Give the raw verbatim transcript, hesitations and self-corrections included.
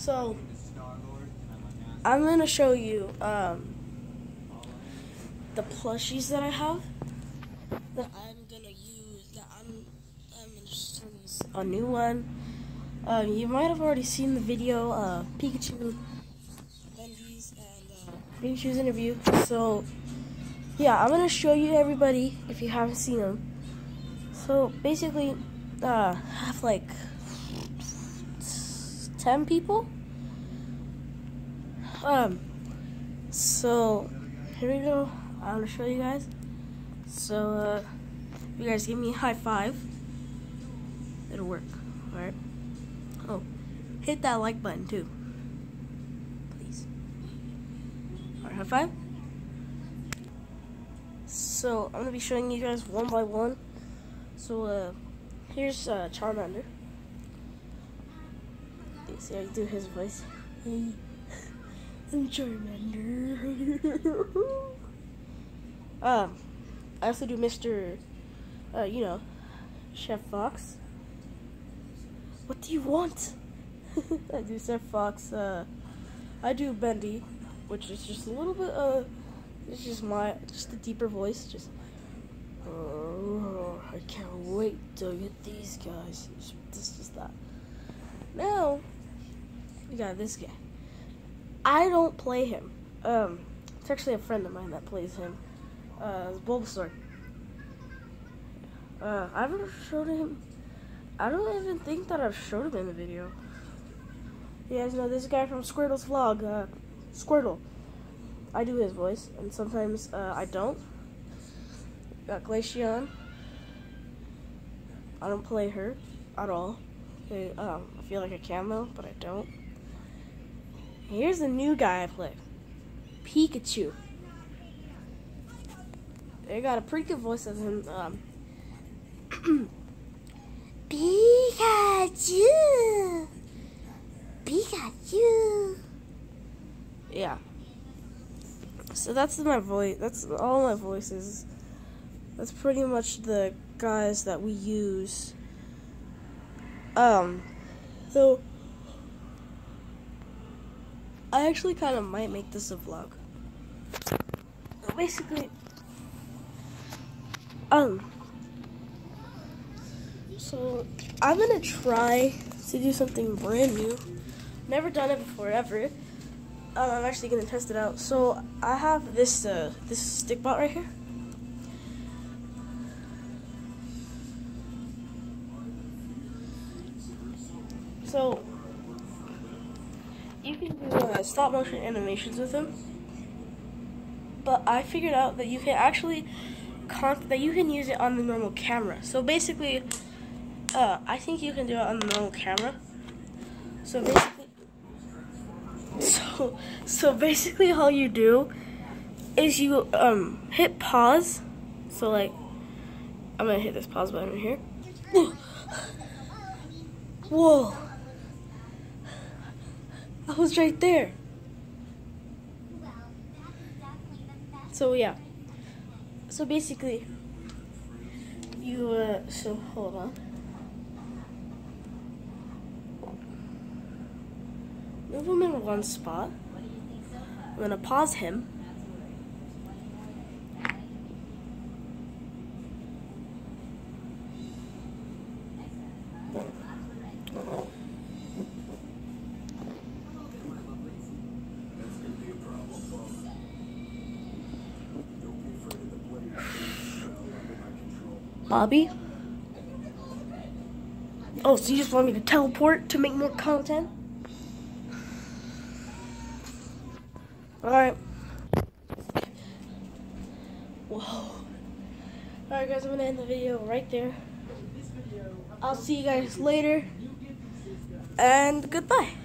So, I'm going to show you um, the plushies that I have that I'm going to use, that I'm, I'm going to show you a new one. Um, you might have already seen the video, uh, Pikachu, Benji's, and uh, Pikachu's interview. So, yeah, I'm going to show you everybody if you haven't seen them. So, basically, uh, I have like ten people. Um, so, here we go. I'm going to show you guys. So, uh, if you guys give me a high five, it'll work. Alright? Oh, hit that like button too, please. Alright, high five. So, I'm going to be showing you guys one by one. So, uh, here's uh, Charmander. You see, I do his voice. Hey, I'm Charmander. um, I also do Mister Uh, you know, Chef Fox. What do you want? I do Chef Fox. Uh, I do Bendy, which is just a little bit. Uh, it's just my, just a deeper voice. Just. Oh, I can't wait to get these guys. This is that. Now, we got this guy. I don't play him. Um, it's actually a friend of mine that plays him. Uh, it's Bulbasaur. Uh, I've never showed him. I don't even think that I've showed him in the video. You guys know this guy from Squirtle's vlog, uh, Squirtle. I do his voice, and sometimes uh, I don't. Got Glaceon. I don't play her at all. Okay, um, I feel like I can though, but I don't. Here's a new guy I play, Pikachu. They got a pretty good voice of him. Um, Pikachu, Pikachu. Yeah. So that's my voice. That's all my voices. That's pretty much the guys that we use. Um, so I actually kind of might make this a vlog. So basically, um, so I'm gonna try to do something brand new. Never done it before ever. Um, I'm actually gonna test it out. So I have this uh, this stick bot right here. So, you can do uh, stop motion animations with him, but I figured out that you can actually, con that you can use it on the normal camera. So basically, uh, I think you can do it on the normal camera. So basically, so, so basically all you do is you um, hit pause. So like, I'm gonna hit this pause button here. Whoa. I was right there. So yeah. So basically, you uh. So hold on. Move him in one spot. I'm gonna pause him. Bobby? Oh, so you just want me to teleport to make more content? Alright. Whoa. Alright guys, I'm gonna end the video right there. I'll see you guys later. And goodbye.